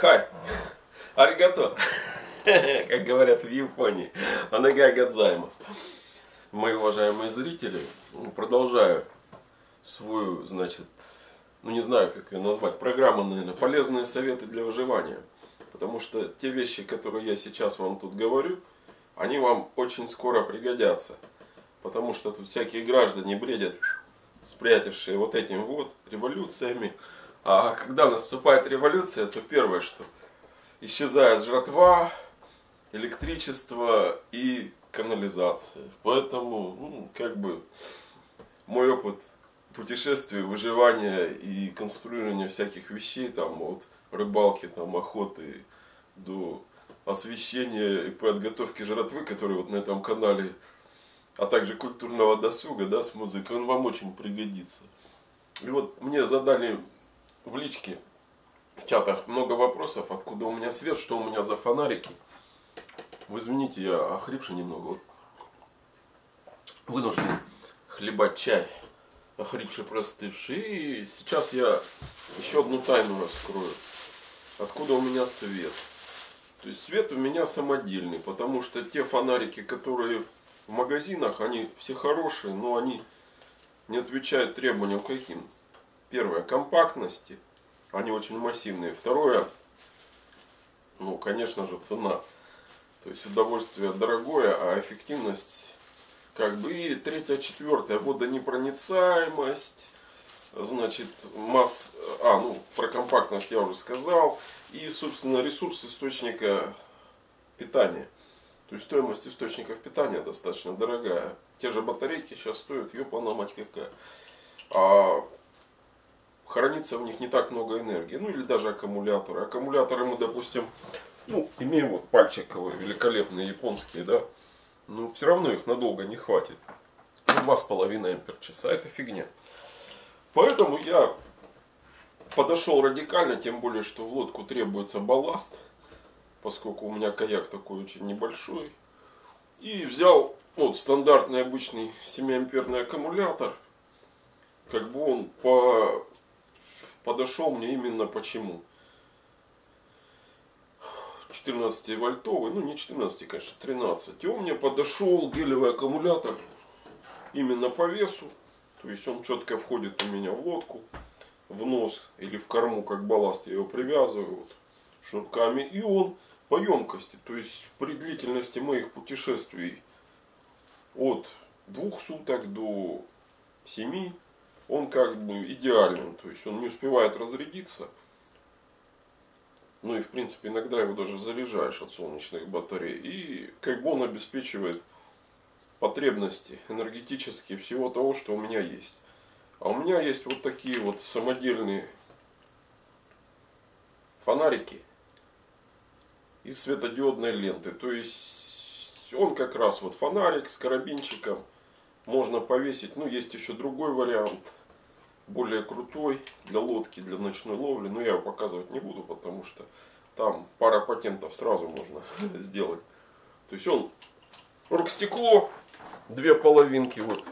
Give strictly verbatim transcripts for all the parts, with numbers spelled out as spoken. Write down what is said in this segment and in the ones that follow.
Хай! Аригато! Как говорят в Японии. Анагай гадзаймас. Мои уважаемые зрители, продолжаю свою, значит, ну не знаю, как ее назвать, программу, наверное, полезные советы для выживания. Потому что те вещи, которые я сейчас вам тут говорю, они вам очень скоро пригодятся. Потому что тут всякие граждане бредят, спрятавшие вот этим вот революциями. А когда наступает революция, то первое, что исчезает жратва, электричество и канализация. Поэтому, ну, как бы, мой опыт путешествий, выживания и конструирования всяких вещей, там, от рыбалки, там, охоты до освещения и подготовки жратвы, которые вот на этом канале, а также культурного досуга, да, с музыкой, он вам очень пригодится. И вот мне задали в личке, в чатах много вопросов, откуда у меня свет, что у меня за фонарики. Вы извините, я охрипший немного. Вот. Вынужден хлебать чай. Охрипший, простывший. И сейчас я еще одну тайну раскрою. Откуда у меня свет? То есть свет у меня самодельный. Потому что те фонарики, которые в магазинах, они все хорошие, но они не отвечают требованиям каким. Первое, компактности. Они очень массивные. Второе, ну, конечно же, цена. То есть удовольствие дорогое, а эффективность как бы. И третье, четвертое, водонепроницаемость. Значит, масс... А, ну, про компактность я уже сказал. И, собственно, ресурс источника питания. То есть стоимость источников питания достаточно дорогая. Те же батарейки сейчас стоят, ёпана мать какая. А хранится в них не так много энергии. Ну или даже аккумуляторы. Аккумуляторы мы, допустим, ну, имеем вот пальчиковые, великолепные японские, да. Но все равно их надолго не хватит. два с половиной ампер-часа. Это фигня. Поэтому я подошел радикально, тем более, что в лодку требуется балласт. Поскольку у меня каяк такой очень небольшой. И взял вот стандартный обычный семиамперный аккумулятор. Как бы он по... подошел мне именно почему. четырнадцативольтовый, ну не четырнадцать, конечно, тринадцать. И он мне подошел, гелевый аккумулятор, именно по весу. То есть он четко входит у меня в лодку, в нос или в корму, как балласт. Я его привязываю вот, шнурками. И он по емкости, то есть при длительности моих путешествий от двух суток до семи, он как бы идеален. То есть он не успевает разрядиться. Ну и в принципе иногда его даже заряжаешь от солнечных батарей. И как бы он обеспечивает потребности энергетические всего того, что у меня есть. А у меня есть вот такие вот самодельные фонарики из светодиодной ленты. То есть он как раз вот фонарик с карабинчиком. Можно повесить. Ну есть еще другой вариант. Более крутой для лодки, для ночной ловли. Но я его показывать не буду, потому что там пара патентов сразу можно сделать. То есть он оргстекло, две половинки вот.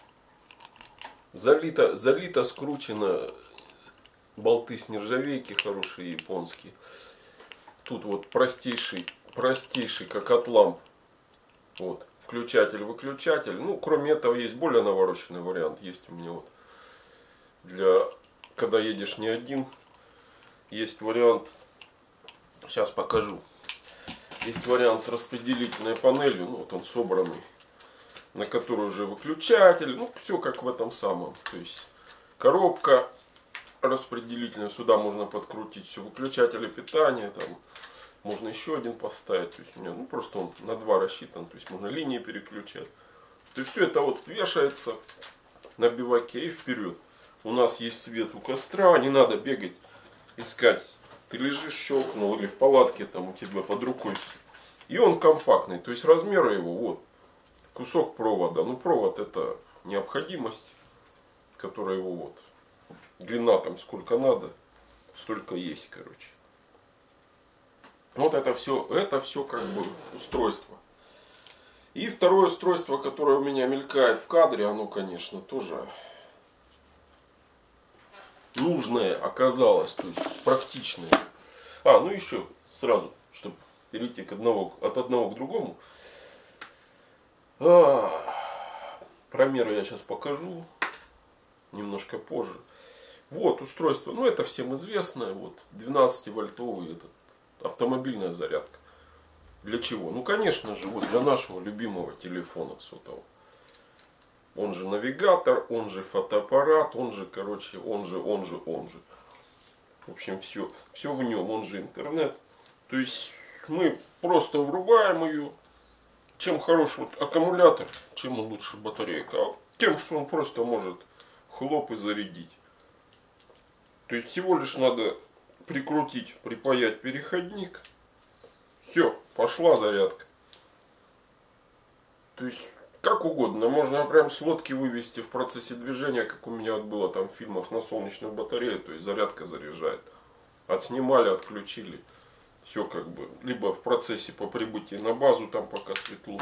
Залито, залито, скручено. Болты с нержавейки хорошие японские. Тут вот простейший, простейший как от ламп. Вот. Включатель, выключатель. Ну, кроме этого, есть более навороченный вариант. Есть у меня вот. Для, когда едешь не один, есть вариант, сейчас покажу, есть вариант с распределительной панелью, ну вот он собранный, на которой уже выключатель, ну все как в этом самом, то есть коробка распределительная, сюда можно подкрутить все выключатели питания, там можно еще один поставить, то есть у меня, ну просто он на два рассчитан, то есть можно линии переключать, то есть все это вот вешается на биваке и вперед. У нас есть свет у костра, не надо бегать, искать. Ты лежишь, щелкнул, или в палатке там у тебя под рукой. И он компактный, то есть размеры его, вот, кусок провода. Ну провод это необходимость, которая его вот, длина там сколько надо, столько есть, короче. Вот это все, это все как бы устройство. И второе устройство, которое у меня мелькает в кадре, оно, конечно, тоже нужное оказалось, то есть практичное. А, ну еще сразу, чтобы перейти к одного, от одного к другому. А, промеры я сейчас покажу немножко позже. Вот устройство, ну это всем известно, вот двенадцативольтовый этот, автомобильная зарядка. Для чего? Ну конечно же, вот для нашего любимого телефона сотового. Он же навигатор, он же фотоаппарат, он же, короче, он же, он же, он же. В общем, все, все в нем, он же интернет. То есть мы просто врубаем ее. Чем хороший вот аккумулятор, чем лучше батарейка. А тем, что он просто может хлоп и зарядить. То есть всего лишь надо прикрутить, припаять переходник. Все, пошла зарядка. То есть как угодно. Можно прям с лодки вывести в процессе движения, как у меня вот было там в фильмах, на солнечную батарею. То есть зарядка заряжает. Отснимали, отключили. Все как бы. Либо в процессе по прибытии на базу, там пока светло.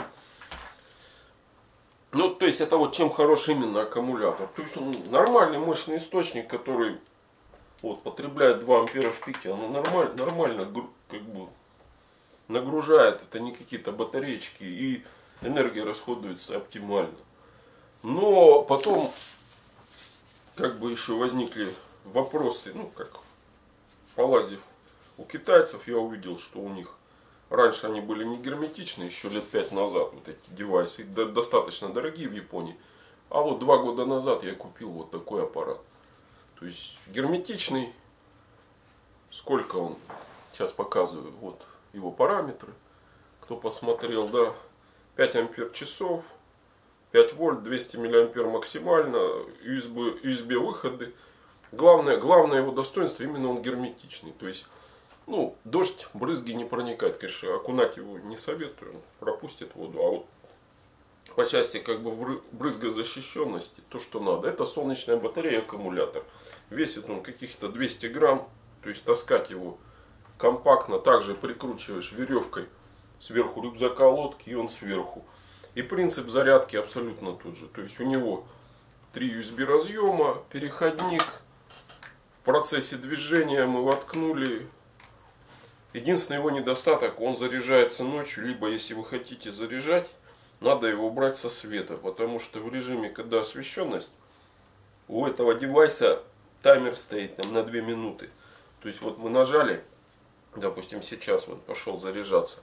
Ну, то есть это вот чем хорош именно аккумулятор. То есть он нормальный мощный источник, который вот, потребляет два ампера в пике. Он нормально, нормально как бы нагружает. Это не какие-то батареечки. И энергия расходуется оптимально. Но потом как бы еще возникли вопросы. Ну, как полазив у китайцев, я увидел, что у них раньше они были не герметичны, еще лет пять назад вот эти девайсы, достаточно дорогие в Японии. А вот два года назад я купил вот такой аппарат. То есть герметичный, сколько он, сейчас показываю, вот его параметры, кто посмотрел, да, пять ампер часов, пять вольт, двести миллиампер максимально, ю эс би, ю эс би выходы. Главное, главное его достоинство, именно он герметичный. То есть, ну, дождь, брызги не проникают. Конечно, окунать его не советую, пропустит воду. А вот по части как бы брызгозащищенности, то, что надо. Это солнечная батарея, аккумулятор. Весит он каких-то двести грамм. То есть таскать его компактно. Также прикручиваешь веревкой сверху рюкзака лодки, и он сверху. И принцип зарядки абсолютно тот же. То есть у него три ю эс би разъема, переходник. В процессе движения мы воткнули. Единственный его недостаток, он заряжается ночью. Либо если вы хотите заряжать, надо его убрать со света. Потому что в режиме, когда освещенность, у этого девайса таймер стоит там на две минуты. То есть вот мы нажали, допустим, сейчас вот пошел заряжаться.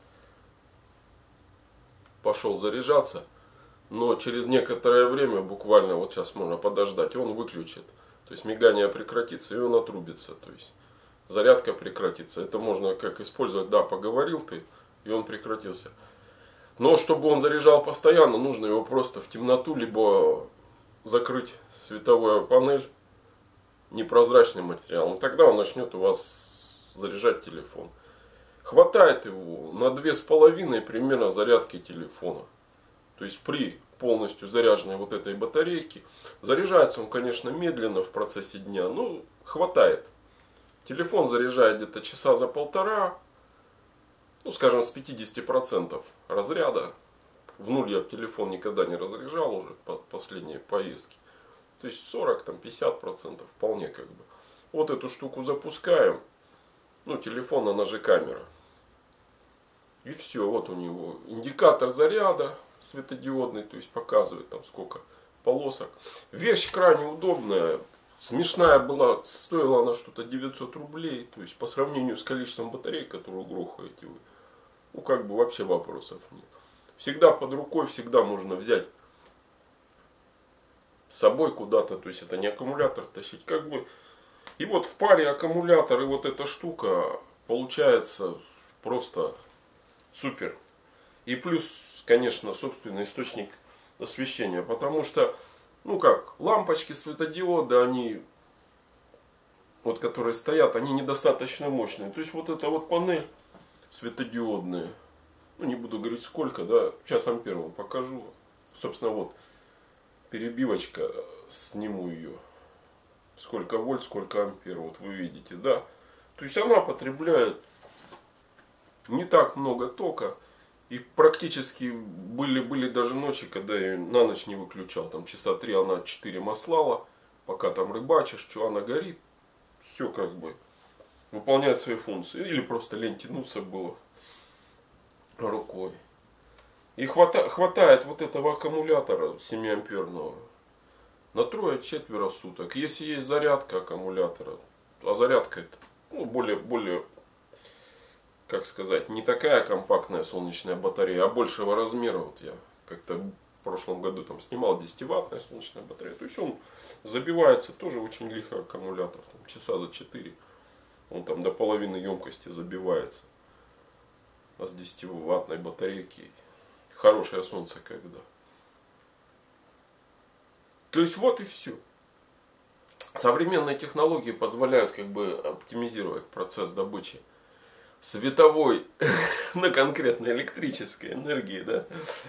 Пошел заряжаться. Но через некоторое время, буквально вот сейчас можно подождать, он выключит. То есть мигание прекратится, и он отрубится. То есть зарядка прекратится. Это можно как использовать, да, поговорил ты, и он прекратился. Но чтобы он заряжал постоянно, нужно его просто в темноту, либо закрыть световую панель непрозрачным материалом. Тогда он начнет у вас заряжать телефон. Хватает его на две с половиной примерно зарядки телефона. То есть при полностью заряженной вот этой батарейке. Заряжается он, конечно, медленно в процессе дня, но хватает. Телефон заряжает где-то часа за полтора, ну скажем, с пятидесяти процентов разряда. В нуль я телефон никогда не разряжал уже по последней поездке. То есть сорок-пятьдесят процентов вполне как бы. Вот эту штуку запускаем. Ну, телефон, она же камера. И все, вот у него индикатор заряда светодиодный, то есть показывает там сколько полосок. Вещь крайне удобная. Смешная была, стоила она что-то девятьсот рублей. То есть по сравнению с количеством батарей, которые грохаете вы, ну как бы вообще вопросов нет. Всегда под рукой, всегда можно взять с собой куда-то. То есть это не аккумулятор тащить. Как бы. И вот в паре аккумулятор и вот эта штука получается просто супер. И плюс, конечно, собственный источник освещения. Потому что, ну как, лампочки светодиоды, они, вот которые стоят, они недостаточно мощные. То есть вот эта вот панель светодиодная, ну не буду говорить сколько, да, сейчас ампер вам покажу. Собственно, вот перебивочка, сниму ее. Сколько вольт, сколько ампер, вот вы видите, да. То есть она потребляет не так много тока. И практически были, были даже ночи, когда я на ночь не выключал. Там часа три она четыре маслала. Пока там рыбачишь, что она горит. Все как бы. выполняет свои функции. Или просто лень тянуться было рукой. И хвата, хватает вот этого аккумулятора семиамперного на трое-четверо суток. Если есть зарядка аккумулятора, а зарядка это ну, более, более, как сказать, не такая компактная солнечная батарея, а большего размера. Вот я как-то в прошлом году там снимал десятиваттная солнечная батарея. То есть он забивается тоже очень лихо аккумулятор. Там, часа за четыре. Он там до половины емкости забивается. А с десятиваттной батарейки хорошее солнце когда. То есть вот и все. Современные технологии позволяют как бы оптимизировать процесс добычи световой на конкретной электрической энергии, да.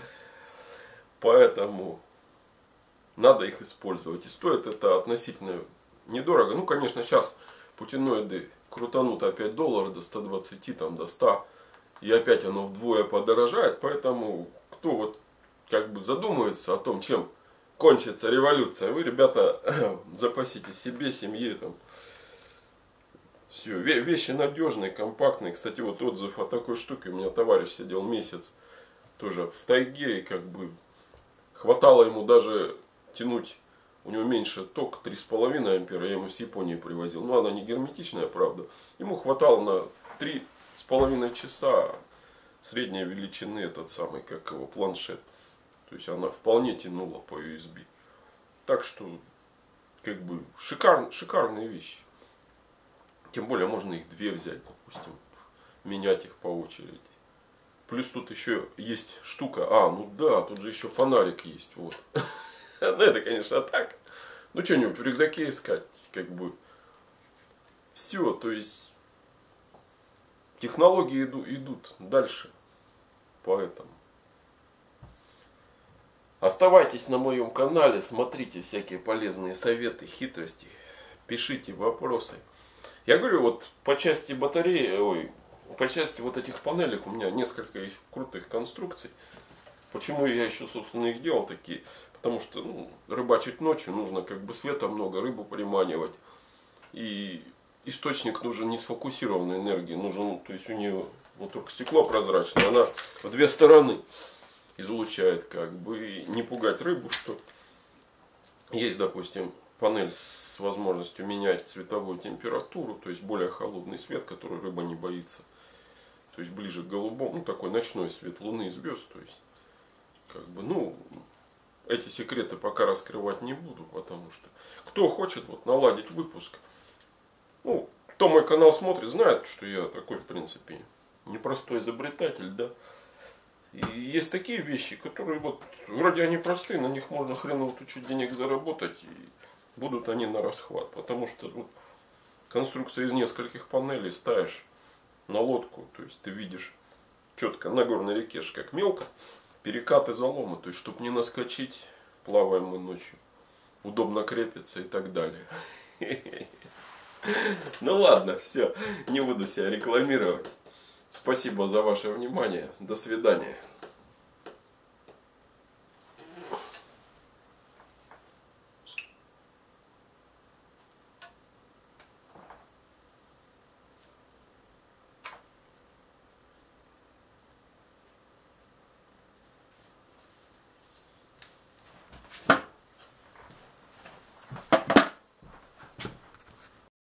Поэтому надо их использовать. И стоит это относительно недорого. Ну, конечно, сейчас путиноиды крутанут опять доллары до ста двадцати, там, до ста. И опять оно вдвое подорожает. Поэтому, кто вот как бы задумывается о том, чем кончится революция, вы, ребята, запасите себе, семье, там. Все, вещи надежные, компактные. Кстати, вот отзыв о такой штуке. У меня товарищ сидел месяц тоже в тайге. И как бы хватало ему даже тянуть. У него меньше ток, три с половиной ампера. Я ему с Японии привозил. Ну, она не герметичная, правда. Ему хватало на три с половиной часа средней величины этот самый, как его, планшет. То есть она вполне тянула по ю эс би. Так что, как бы, шикар, шикарные вещи. Тем более, можно их две взять, допустим. Менять их по очереди. Плюс тут еще есть штука. А, ну да, тут же еще фонарик есть. Вот. Ну, это, конечно, так. Ну, что-нибудь в рюкзаке искать. Как бы. Все, то есть. Технологии иду, идут дальше. Поэтому. Оставайтесь на моем канале, смотрите всякие полезные советы, хитрости, пишите вопросы. Я говорю, вот по части батареи, ой, по части вот этих панелек у меня несколько есть крутых конструкций. Почему я еще, собственно, их делал такие? Потому что ну, рыбачить ночью нужно как бы света много, рыбу приманивать. И источник нужен не сфокусированной энергии, нужен, то есть у нее вот только стекло прозрачное, она в две стороны излучает, как бы, и не пугать рыбу, что есть, допустим, панель с возможностью менять цветовую температуру, то есть более холодный свет, который рыба не боится, то есть ближе к голубому, ну такой ночной свет луны и звезд, то есть, как бы, ну, эти секреты пока раскрывать не буду, потому что кто хочет вот наладить выпуск, ну, кто мой канал смотрит, знает, что я такой, в принципе, непростой изобретатель, да. И есть такие вещи, которые вот вроде они простые, на них можно хреново тучу денег заработать, и будут они на расхват. Потому что вот, конструкция из нескольких панелей ставишь на лодку, то есть ты видишь четко на горной реке, как мелко, перекаты, заломы, то есть чтобы не наскочить, плаваем мы ночью, удобно крепится и так далее. Ну ладно, все, не буду себя рекламировать. Спасибо за ваше внимание. До свидания.